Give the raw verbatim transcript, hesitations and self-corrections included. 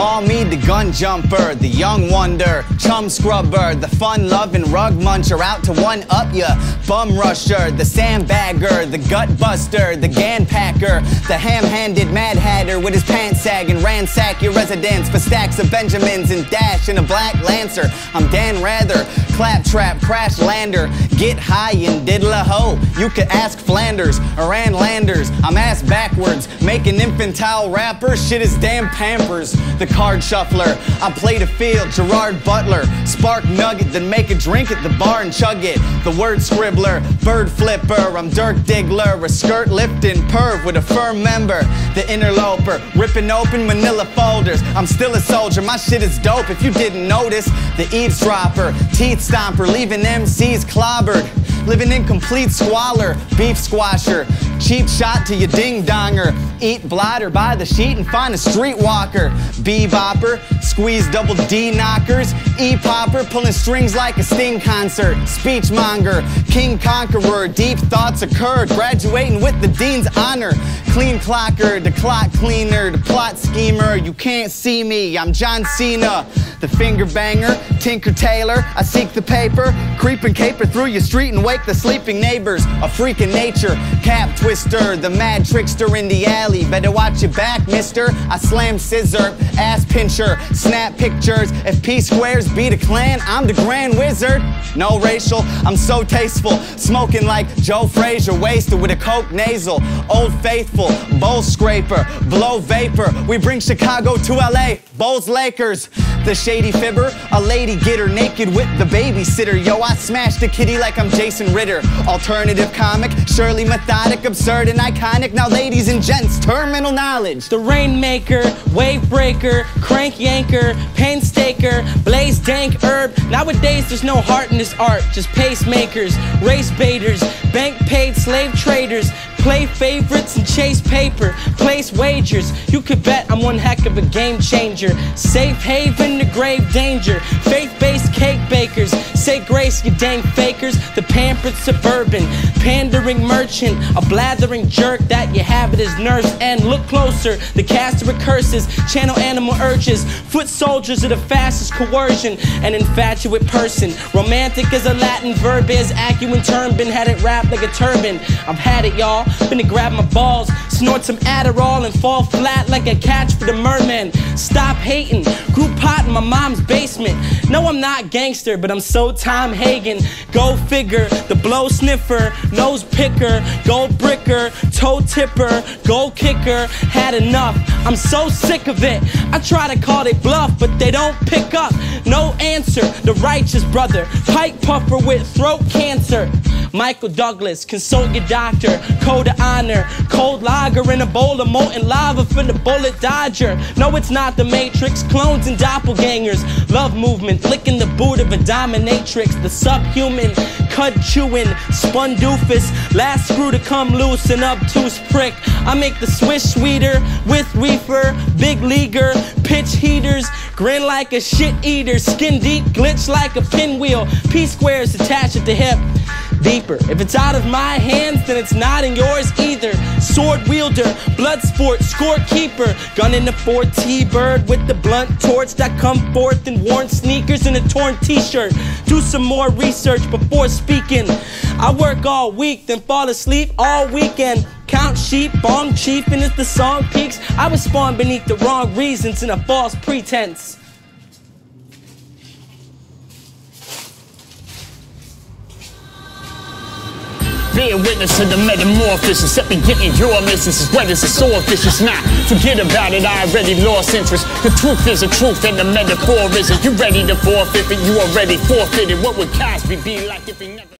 Call me the gun jumper, the young wonder, chum scrubber, the fun-loving rug muncher, out to one-up ya, bum rusher, the sandbagger, the gut buster, the gan packer, the ham-handed mad hatter with his pants sagging, ransack your residence for stacks of Benjamins and dash in a black Lancer. I'm Dan Rather, claptrap, crash lander, get high and diddle a hoe. You could ask Flanders or Ann Landers. I'm ass backwards, making infantile rappers, shit is damn Pampers. The card shuffler, I play the field, Gerard Butler, spark nugget, then make a drink at the bar and chug it. The word scribbler, bird flipper, I'm Dirk Diggler, a skirt lifting perv with a firm member. The interloper, ripping open manila folders. I'm still a soldier, my shit is dope if you didn't notice. The eavesdropper, teeth stomper, leaving M Cs clobbered. Living in complete squalor, beef squasher, cheap shot to your ding-donger. Eat blotter by the sheet and find a streetwalker. Bebopper, squeeze double D knockers. E-popper, pulling strings like a Sting concert. Speechmonger, king conqueror, deep thoughts occur. Graduating with the dean's honor. Clean clocker, the clock cleaner, the plot schemer. You can't see me, I'm John Cena. The finger banger, Tinker Tailor, I seek the paper. Creep and caper through your street and wake the sleeping neighbors. A freak in nature, cap twister, the mad trickster in the alley. Better watch your back, mister. I slam scissor, ass pincher, snap pictures. If P squares beat a clan, I'm the grand wizard. No racial, I'm so tasteful. Smoking like Joe Frazier, wasted with a coke nasal. Old Faithful, bowl scraper, blow vapor. We bring Chicago to L A, Bulls Lakers. The shady fibber, a lady getter, naked with the babysitter. Yo, I smashed the kitty like I'm Jason Ritter. Alternative comic, surely methodic, absurd and iconic. Now ladies and gents, terminal knowledge. The rainmaker, wave breaker, crank yanker, painstaker, blaze dank herb. Nowadays there's no heart in this art, just pacemakers, race baiters, bank paid slave traders. Play favorites and chase paper, place wagers. You could bet I'm one heck of a game changer. Safe haven to grave danger. Faith-based cake bakers, say grace you dang fakers. The pampered suburban, pandering merchant, a blathering jerk that you have at his nerves. And look closer, the caster of curses, channel animal urges. Foot soldiers are the fastest coercion, an infatuate person. Romantic as a Latin verb is, acumen term, been had it wrapped like a turban. I've had it, y'all. Been to grab my balls, snort some Adderall and fall flat like a catch for the merman. Stop hating, grew pot in my mom's basement. No, I'm not gangster, but I'm so Tom Hagen. Go figure, the blow sniffer, nose picker, gold bricker, toe tipper, goal kicker. Had enough, I'm so sick of it. I try to call they bluff, but they don't pick up. No answer, the righteous brother, pipe puffer with throat cancer. Michael Douglas, consult your doctor. Code of honor, cold lager in a bowl of molten lava for the bullet dodger. No, it's not the Matrix, clones and doppelgangers. Love movement, licking the boot of a dominatrix. The subhuman, cud chewing, spun doofus. Last screw to come loose, an obtuse prick. I make the swish sweeter with reefer, big leaguer, pitch heaters. Grin like a shit eater, skin deep, glitch like a pinwheel. P squares attached at the hip. Deeper. If it's out of my hands, then it's not in yours either. Sword wielder, blood sport, scorekeeper. Gun in the four T bird with the blunt torch that come forth in worn sneakers and a torn t-shirt. Do some more research before speaking. I work all week, then fall asleep all weekend. Count sheep, bong chief, and as the song peaks, I was spawned beneath the wrong reasons in a false pretense. Be a witness to the metamorphosis, except in getting your missus as wet as a swordfish. It's not, forget about it, I already lost interest. The truth is the truth and the metaphor isn't. You ready to forfeit, but you already forfeited. What would Cosby be like if he never